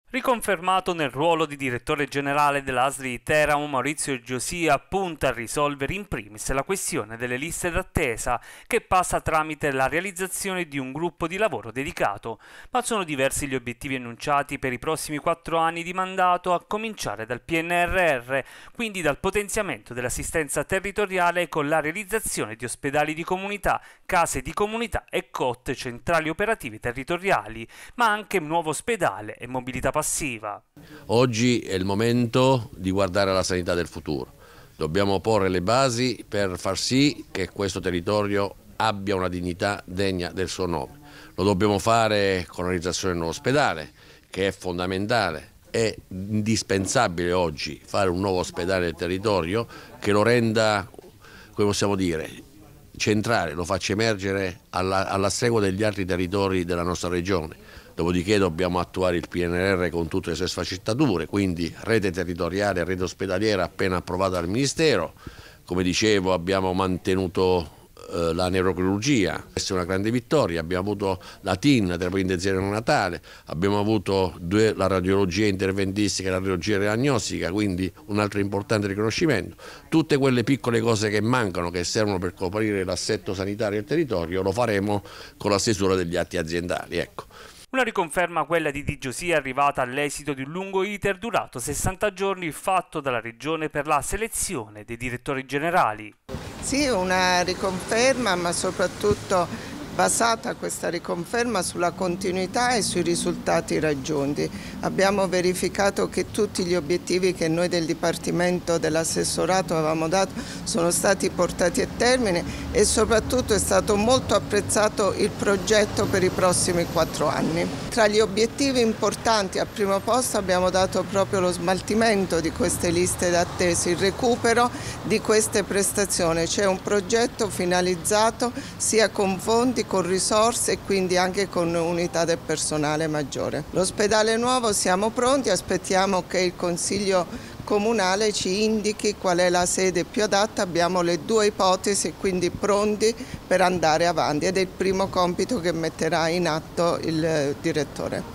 Riconfermato nel ruolo di direttore generale dell'ASL di Teramo, Maurizio Giosia punta a risolvere in primis la questione delle liste d'attesa, che passa tramite la realizzazione di un gruppo di lavoro dedicato, ma sono diversi gli obiettivi annunciati per i prossimi 4 anni di mandato, a cominciare dal PNRR, quindi dal potenziamento dell'assistenza territoriale con la realizzazione di ospedali di comunità, case di comunità e COT, centrali operative territoriali, ma anche un nuovo ospedale e mobilità passiva. Oggi è il momento di guardare alla sanità del futuro. Dobbiamo porre le basi per far sì che questo territorio abbia una dignità degna del suo nome. Lo dobbiamo fare con la realizzazione del nuovo ospedale, che è fondamentale. È indispensabile oggi fare un nuovo ospedale del territorio che lo renda, come possiamo dire, centrale, lo faccia emergere alla stregua degli altri territori della nostra regione. Dopodiché dobbiamo attuare il PNRR con tutte le sue sfaccettature, quindi rete territoriale e rete ospedaliera appena approvata dal Ministero. Come dicevo, abbiamo mantenuto la neurochirurgia, questa è una grande vittoria. Abbiamo avuto la TIN, terapia intensiva neonatale, abbiamo avuto la radiologia interventistica e la radiologia diagnostica, quindi un altro importante riconoscimento. Tutte quelle piccole cose che mancano, che servono per coprire l'assetto sanitario del territorio, lo faremo con la stesura degli atti aziendali. Ecco. Una riconferma, quella di Di Giosia, arrivata all'esito di un lungo iter durato 60 giorni, fatto dalla Regione per la selezione dei direttori generali. Sì, una riconferma, ma soprattutto basata questa riconferma sulla continuità e sui risultati raggiunti. Abbiamo verificato che tutti gli obiettivi che noi del Dipartimento dell'Assessorato avevamo dato sono stati portati a termine e soprattutto è stato molto apprezzato il progetto per i prossimi 4 anni. Tra gli obiettivi importanti al primo posto abbiamo dato proprio lo smaltimento di queste liste d'attesa, il recupero di queste prestazioni. C'è un progetto finalizzato sia con fondi, con risorse e quindi anche con unità del personale maggiore. L'ospedale nuovo siamo pronti, aspettiamo che il Consiglio Comunale ci indichi qual è la sede più adatta, abbiamo le 2 ipotesi, quindi pronti per andare avanti ed è il primo compito che metterà in atto il direttore.